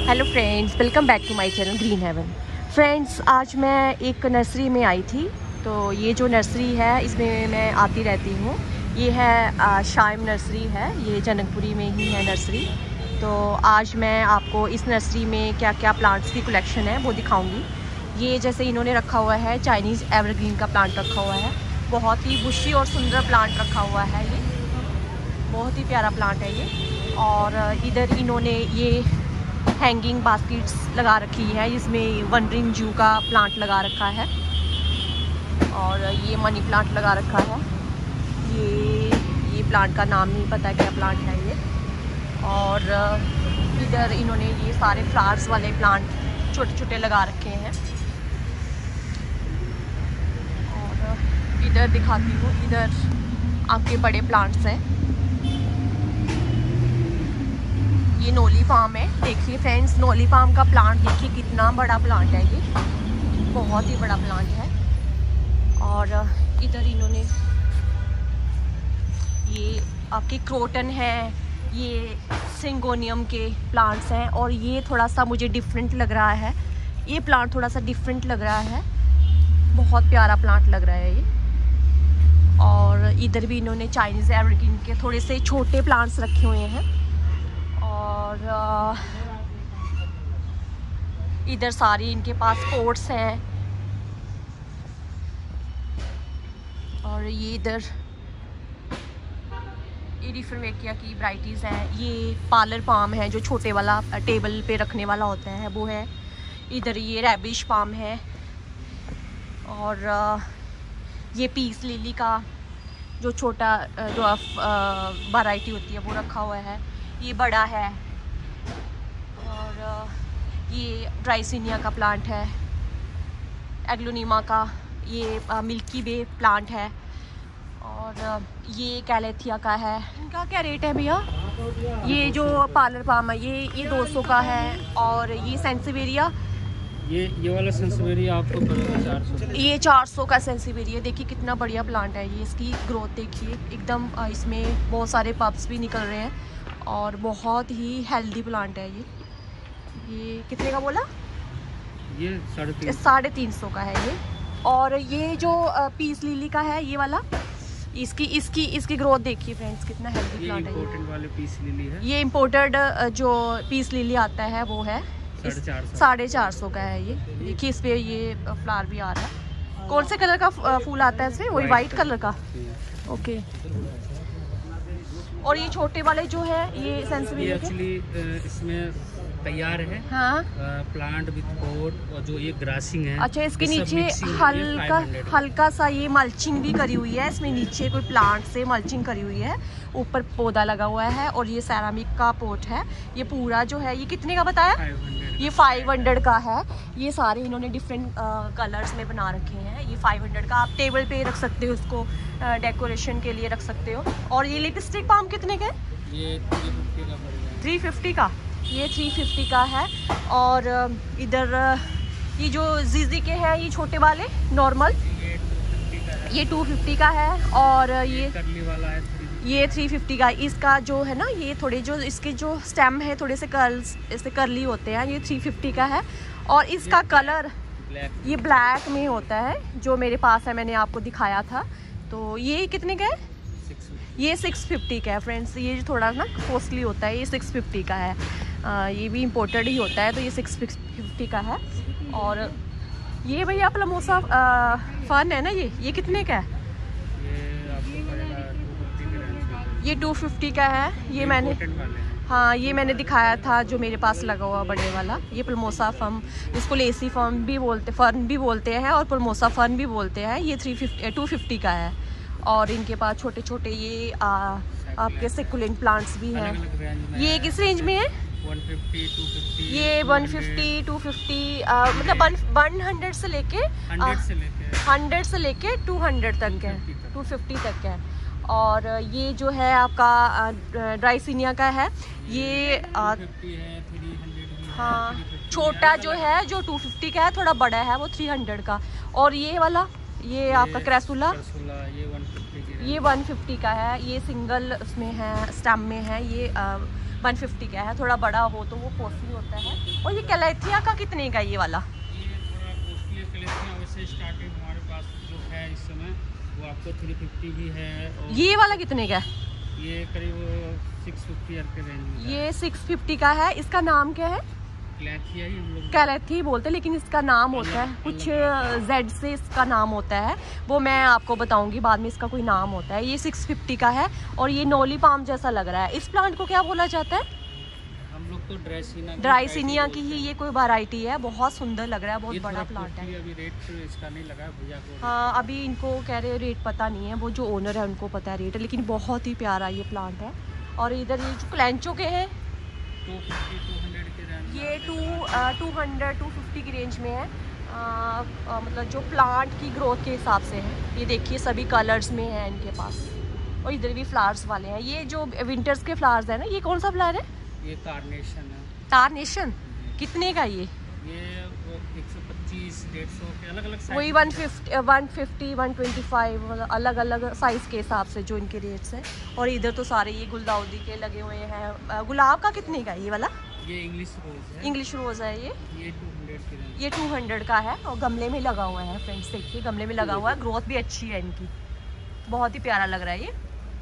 Hello friends, welcome back to my channel green heaven. Friends, आज मैं एक nursery में आई थी। तो ये जो नर्सरी है इसमें मैं आती रहती हूँ। ये है शाइम नर्सरी है, ये जनकपुरी में ही है नर्सरी। तो आज मैं आपको इस नर्सरी में क्या क्या प्लांट्स की कलेक्शन है वो दिखाऊंगी। ये जैसे इन्होंने रखा हुआ है चाइनीज़ एवरग्रीन का प्लांट रखा हुआ है, बहुत ही बुशी और सुंदर प्लांट रखा हुआ है। ये बहुत ही प्यारा प्लांट है ये। और इधर इन्होंने ये हैंगिंग बास्केट्स लगा रखी है, इसमें वनरिंग जू का प्लांट लगा रखा है और ये मनी प्लांट लगा रखा है। ये प्लांट का नाम नहीं पता क्या प्लांट है ये। और इधर इन्होंने ये सारे फ्लावर्स वाले प्लांट छोटे छोटे लगा रखे हैं। और इधर दिखाती हूँ, इधर आपके बड़े प्लांट्स हैं। ये नोली पाम है, देखिए फ्रेंड्स, नोली पाम का प्लांट देखिए कितना बड़ा प्लांट है, ये बहुत ही बड़ा प्लांट है। और इधर इन्होंने ये आपके क्रोटन है, ये सिंगोनियम के प्लांट्स हैं। और ये थोड़ा सा मुझे डिफरेंट लग रहा है, ये प्लांट थोड़ा सा डिफरेंट लग रहा है, बहुत प्यारा प्लांट लग रहा है ये। और इधर भी इन्होंने चाइनीज़ एवरग्रीन के थोड़े से छोटे प्लांट्स रखे हुए हैं। और इधर सारी इनके पास पोट्स हैं। और ये इधर एडिफरमेकिया की वैराइटीज़ हैं। ये पार्लर पाम है जो छोटे वाला टेबल पे रखने वाला होता है वो है। इधर ये रैबिश पाम है। और ये पीस लिली का जो छोटा जो वैरायटी होती है वो रखा हुआ है, ये बड़ा है। और ये ड्राइसिनिया का प्लांट है, एग्लोनीमा का ये मिल्की वे प्लांट है। और ये कैलेथिया का है। इनका क्या रेट है भैया? ये जो पार्लर पाम है ये 200 का है। और ये सेंसिवेरिया, ये वाला सेंसिवेरिया आपको पड़ेगा 400। ये 400 का सेंसिवेरिया। देखिए कितना बढ़िया प्लांट है ये, इसकी ग्रोथ देखिए एकदम, इसमें बहुत सारे पब्स भी निकल रहे हैं और बहुत ही हेल्दी प्लांट है ये कितने का बोला? ये 350 का है ये। और ये जो पीस लिली का है ये वाला, इसकी ग्रोथ देखिए फ्रेंड्स, कितना हेल्दी प्लांट है। इम्पोर्टेड वाले पीस लिली है। ये इम्पोर्टेड जो पीस लिली आता है वो है 450 का है ये। देखिए इस पे ये फ्लावर भी आ रहा है। कौन से कलर का फूल आता है इसमें? वही वाइट कलर का। ओके। और ये छोटे वाले जो है ये सेंसिवेरिया एक्चुअली इसमें तैयार है। हाँ, प्लांट विद पॉट और जो ये ग्रासिंग है। अच्छा, इसके नीचे हल्का सा ये मल्चिंग भी करी हुई है। इसमें नीचे कोई प्लांट से मल्चिंग करी हुई है, ऊपर पौधा लगा हुआ है। और ये सेरामिक का पोट है। ये पूरा जो है ये कितने का बताया? 500। ये 500 का है। ये सारे इन्होंने डिफरेंट कलर्स में बना रखे हैं। ये 500 का, आप टेबल पे रख सकते हो, उसको डेकोरेशन के लिए रख सकते हो। और ये लिपस्टिक पाम कितने का? ये 350 का पड़ेगा। 350 का, ये 350 का है। और इधर ये जो जीजी के हैं ये छोटे वाले नॉर्मल, ये 250 का है। और ये करली वाला है ये 350 का। इसका जो है ना, ये थोड़े जो इसके जो स्टेम है थोड़े से कर्ल्स ऐसे करली होते हैं, ये 350 का है। और इसका कलर ये ब्लैक में होता है, जो मेरे पास है, मैंने आपको दिखाया था। तो ये कितने का है? ये 650 का है फ्रेंड्स। ये जो थोड़ा ना कॉस्टली होता है, ये 650 का है। ये भी इम्पोर्टेड ही होता है, तो ये 650 का है। और ये भैया प्लमोसा फन है ना, ये कितने का है? ये 250 का है। ये मैंने, हाँ, ये मैंने दिखाया था जो मेरे पास लगा हुआ बड़े वाला, ये प्लमोसा फर्म, जिसको लेसी फर्म भी बोलते, फर्न भी बोलते हैं और प्लमोसा फर्न भी बोलते हैं। ये 250 का है। और इनके पास छोटे छोटे ये आपके सेकुलेंट प्लांट्स भी हैं। ये किस रेंज में है? 150, 250। ये 150, 250 मतलब 100 से लेके 100 से लेके 200 तक है, 250 तक है। और ये जो है आपका ड्राइसिनिया का है, ये 50 है, 300। हाँ, छोटा जो है जो 250 का है, थोड़ा बड़ा है वो 300 का। और ये वाला ये आपका क्रेसुला ये 150 का है। ये सिंगल उसमें है, स्टेम में है। ये 150 का है। थोड़ा बड़ा हो तो वो कॉस्टली होता है। और ये कैलेथिया का कितने का ये वाला? ये थोड़ा कॉस्टली है कैलेथिया। वैसे स्टार्टिंग हमारे पास जो है इस समय वो आपको 350 भी है। और ये वाला कितने का है? ये करीब 650 के रेंज में। ये 650 का है। इसका नाम क्या है? कैलेथिया ही हम लोग कैलेथी बोलते हैं, लेकिन इसका नाम होता है कुछ जेड से इसका नाम होता है, वो मैं आपको बताऊंगी बाद में। इसका कोई नाम होता है। ये 650 का है और ये नोली पाम जैसा लग रहा है। इस प्लांट को क्या बोला जाता है? हम लोग तो ड्राइसिनिया की ही ये कोई वैरायटी है। बहुत सुंदर लग रहा है, बहुत बड़ा प्लांट है। अभी रेट इसका नहीं लगा भैया को। हाँ, अभी इनको कह रहे रेट पता नहीं है, वो जो ओनर है उनको पता है रेट, लेकिन बहुत ही प्यारा ये प्लांट है। और इधर ये जो क्लेंचो के हैं 250-200 के रेंज, ये 200-250 की रेंज में है। मतलब जो प्लांट की ग्रोथ के हिसाब से है। ये देखिए सभी कलर्स में है इनके पास। और इधर भी फ्लावर्स वाले हैं। ये जो विंटर्स के फ्लावर्स है ना, ये कौन सा फ्लावर है? ये कारनेशन है। कारनेशन कितने का ये? ये 125-150 के अलग अलग साइज। वही 150, 125, मतलब अलग अलग साइज के हिसाब से जो इनके रेट्स हैं। और इधर तो सारे ये गुलदाउदी के लगे हुए हैं। गुलाब का कितने का है ये वाला? ये इंग्लिश रोज है। इंग्लिश रोज है ये 200 की रेंज। ये 200 का है। और गमले में लगा हुआ है फ्रेंड्स, देखिए गमले में लगा हुआ है। ग्रोथ भी अच्छी है इनकी, बहुत ही प्यारा लग रहा है। ये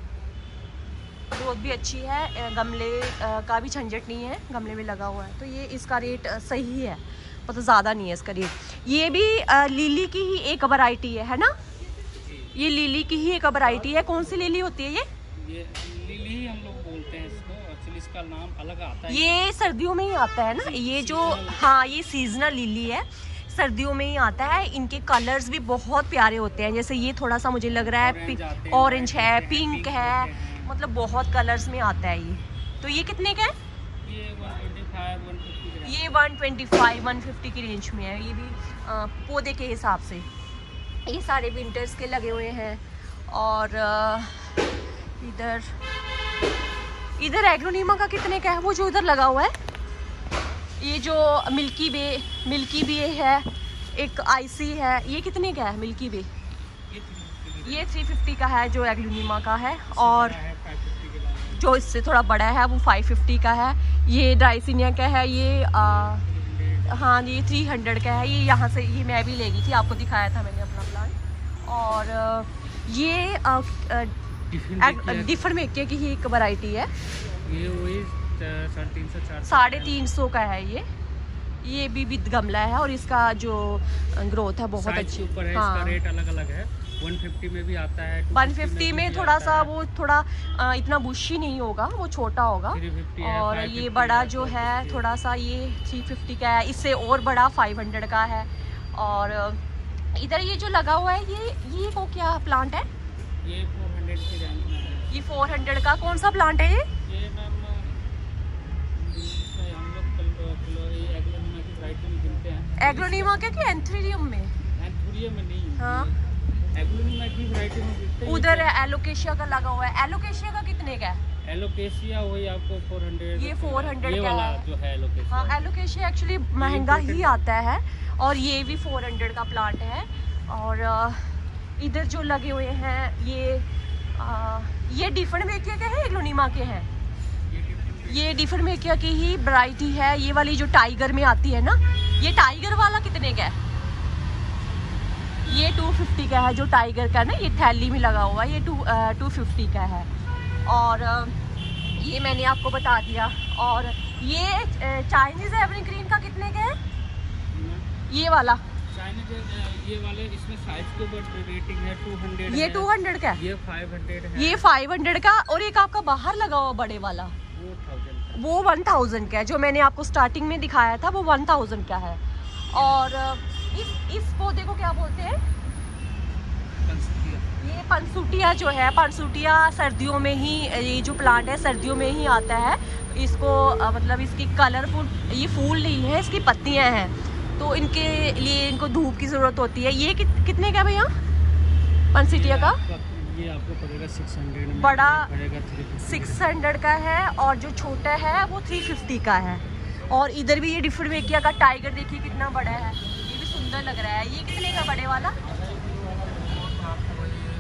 ग्रोथ भी अच्छी है, गमले का भी झंझट नहीं है, गमले में लगा हुआ है। तो ये इसका रेट सही है, मतलब ज़्यादा नहीं है इसका रेट। ये भी लिली की ही एक वैरायटी है ना? ये लिली की ही एक वैरायटी है। कौन सी लिली होती है ये लिली ही हम लोग बोलते हैं इसको। एक्चुअली इसका नाम अलग आता है। ये सर्दियों में ही आता है ना ये जो? हाँ, ये सीजनल लिली है, सर्दियों में ही आता है। इनके कलर्स भी बहुत प्यारे होते हैं। जैसे ये थोड़ा सा मुझे लग रहा है ऑरेंज है, पिंक है, मतलब बहुत कलर्स में आता है ये। तो ये कितने का है? ये 125-150 ये 125-150 की रेंज में है। ये भी पौधे के हिसाब से। ये सारे विंटर्स के लगे हुए हैं। और इधर एग्रोनीमा का कितने का है? वो जो इधर लगा हुआ है, ये जो मिल्की वे है, एक आईसी है, ये कितने का है मिल्की वे? ये 350 का है जो एग्रोनीमा का है। और जो इससे थोड़ा बड़ा है वो 550 का है। ये ड्राइसिनिया का है, ये हाँ ये 300 का है। ये यहाँ से ये मैं भी ले गई थी, आपको दिखाया था मैंने अपना प्लांट। और ये डिफर मेके की ही एक वैरायटी है। ये वही 350 का है ये भी विद गमला है। और इसका जो ग्रोथ है बहुत अच्छी ऊपर है। हाँ। इसका रेट अलग अलग है। 150 में भी आता है, 150 में थोड़ा सा वो थोड़ा इतना बुशी नहीं होगा, वो छोटा होगा। 350 है, और ये बड़ा जो है थोड़ा सा ये 350 का है। इससे और बड़ा 500 का है। और इधर ये जो लगा हुआ है ये वो क्या प्लांट है? ये 400 की रेंज में है। ये 400 का कौन सा प्लांट है ये मैम हम लोग एग्रोनीमा की वैरायटी में गिनते हैं। एग्रोनीमा के कि एंथ्रीरियम में? एंथूरियम में नहीं। हाँ, एग्रोनीमा की वैरायटी में गिनते हैं। उधर एलोकेशिया का लगा हुआ है। एलोकेशिया का कितने का है? एलोकेशिया वही आपको 400। ये 400 ये का वाला है। जो है एलोकेशिया। हाँ, एलोकेशिया एक्चुअली महंगा ही आता है। और ये भी 400 का प्लांट है। और इधर जो लगे हुए हैं ये डिफरमेकिया के हैं, एग्रोनीमा के हैं। ये डिफरमेकिया की ही वैरायटी है। ये वाली जो टाइगर में आती है ना, ये टाइगर वाला कितने का है? ये 250 का है जो टाइगर का ना, ये थैली में लगा हुआ है। ये 250 का है। और ये मैंने आपको बता दिया। और ये चाइनीज एवरग्रीन का कितने का है? ये वाला चाइनीज ये वाले इसमें साइज के ऊपर रेटिंग है 200। ये 200 का है। ये 500 है। ये 500 का। और एक आपका बाहर लगा हुआ बड़े वाला वो 1000 का है। जो मैंने आपको स्टार्टिंग में दिखाया था वो 1000 का है। और इस पौधे को क्या बोलते हैं? ये पंसूटिया जो है, पंसूटिया सर्दियों में ही, ये जो प्लांट है सर्दियों में ही आता है। इसको मतलब इसकी कलरफुल ये फूल नहीं है, इसकी पत्तियां हैं। तो इनके लिए इनको धूप की ज़रूरत होती है। ये कितने का भैया पंसूटिया का? ये आपको पड़ेगा 600 में। बड़ा पड़ेगा 350 600 का है। और जो छोटा है वो 350 का है। और इधर भी ये डिफरमेकिया का टाइगर देखिए कितना बड़ा है, ये भी सुंदर लग रहा है। ये कितने का बड़े वाला?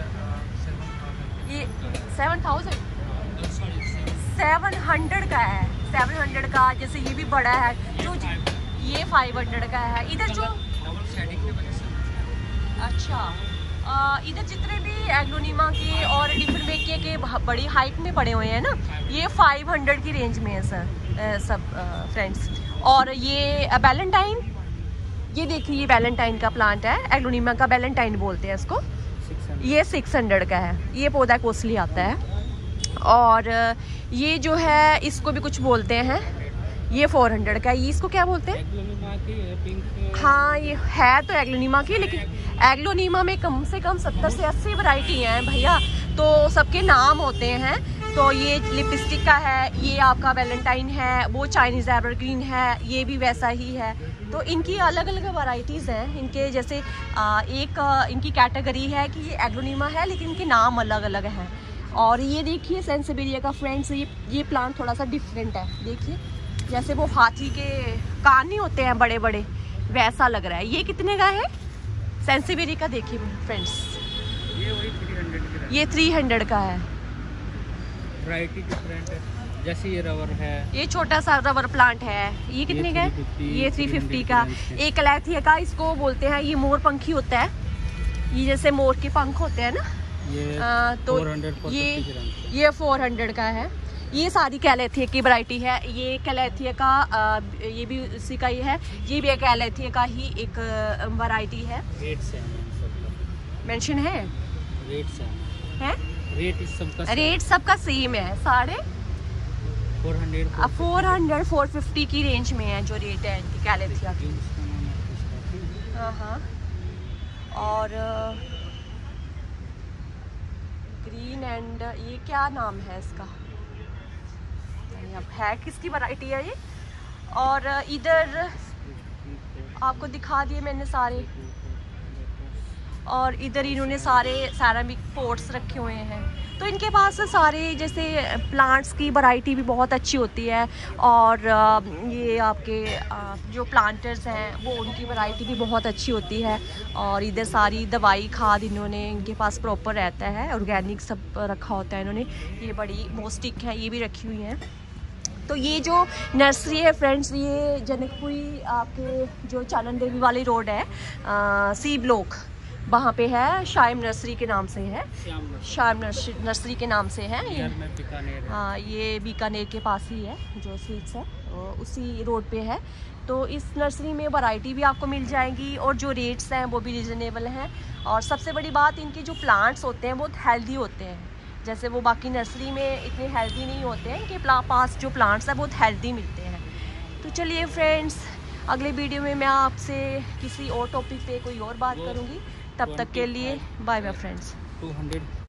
ये 700 का है। 700 का। जैसे ये भी बड़ा है जो ये 500 का है। इधर जो अच्छा इधर जितने भी एग्लोनिमा के और डिफरमेकिया के बड़ी हाइट में पड़े हुए हैं ना, ये 500 की रेंज में है सर सब फ्रेंड्स। और ये वैलेंटाइन, ये देखिए ये वैलेंटाइन का प्लांट है, एग्लोनिमा का वैलेंटाइन बोलते हैं इसको। ये 600 का है, ये पौधा कॉस्टली आता है। और ये जो है इसको भी कुछ बोलते हैं, ये 400 का है। ये इसको क्या बोलते हैं? एग्लोनिमा की पिंक। हाँ ये है तो एग्लोनिमा की, लेकिन एग्लोनिमा में कम से कम 70 से 80 वैरायटी हैं भैया, तो सबके नाम होते हैं। तो ये लिपस्टिक का है, ये आपका वैलेंटाइन है, वो चाइनीज़ एवरग्रीन है, ये भी वैसा ही है। तो इनकी अलग अलग वैरायटीज़ हैं इनके। जैसे एक इनकी कैटेगरी है कि ये एग्लोनिमा है, लेकिन इनके नाम अलग अलग हैं। और ये देखिए सेंसिबेरिया का फ्रेंड्स, ये प्लांट थोड़ा सा डिफरेंट है। देखिए जैसे वो हाथी के कान नहीं होते हैं बड़े बड़े, वैसा लग रहा है। ये कितने का है सेंसिबेरी का? देखिए फ्रेंड्स ये वही 300 की, ये 300 का है। वैरायटी डिफरेंट है। जैसे ये रबर है, ये छोटा सा रबर प्लांट है, ये कितने का है? ये 350 का। एक कलैथिया का इसको बोलते हैं, ये मोर पंखी होता है, ये जैसे मोर के पंख होते हैं ना, तो 400 ये 400 का है। ये सारी कैलेथिया की वैरायटी है। ये कैलेथिया का ये भी उसी का ही है, ये भी कैलेथिया का ही एक वैरायटी है। रेट से मेंशन है, रेट से है रेट सबका सेम है, 400 450 की रेंज में है जो रेट है इनकी कैलेथिया की। हाँ और ग्रीन एंड ये क्या नाम है इसका, अब है किसकी वैरायटी है ये। और इधर आपको दिखा दिए मैंने सारे। और इधर इन्होंने सारे सेरामिक पॉट्स रखे हुए हैं। तो इनके पास सारे जैसे प्लांट्स की वैरायटी भी बहुत अच्छी होती है। और ये आपके जो प्लांटर्स हैं वो उनकी वैरायटी भी बहुत अच्छी होती है। और इधर सारी दवाई खाद इन्होंने इनके पास प्रॉपर रहता है, ऑर्गेनिक सब रखा होता है इन्होंने। ये बड़ी मोस्टिक है, ये भी रखी हुई हैं। तो ये जो नर्सरी है फ्रेंड्स, ये जनकपुरी आपके जो चालन देवी वाली रोड है, सी ब्लॉक, वहाँ पे है। शाइम नर्सरी के नाम से है, शाइम नर्सरी के नाम से है ये। हाँ ये बीकानेर के पास ही है जो स्वीट्स है, उसी रोड पे है। तो इस नर्सरी में वैरायटी भी आपको मिल जाएगी और जो रेट्स हैं वो भी रीज़नेबल हैं। और सबसे बड़ी बात, इनके जो प्लांट्स होते हैं बहुत हेल्दी होते हैं। जैसे वो बाकी नर्सरी में इतने हेल्दी नहीं होते हैं, इनके पास जो प्लांट्स हैं बहुत हेल्दी मिलते हैं। तो चलिए फ्रेंड्स, अगले वीडियो में मैं आपसे किसी और टॉपिक पे कोई और बात करूँगी। तब तक के लिए बाय बाय फ्रेंड्स। 200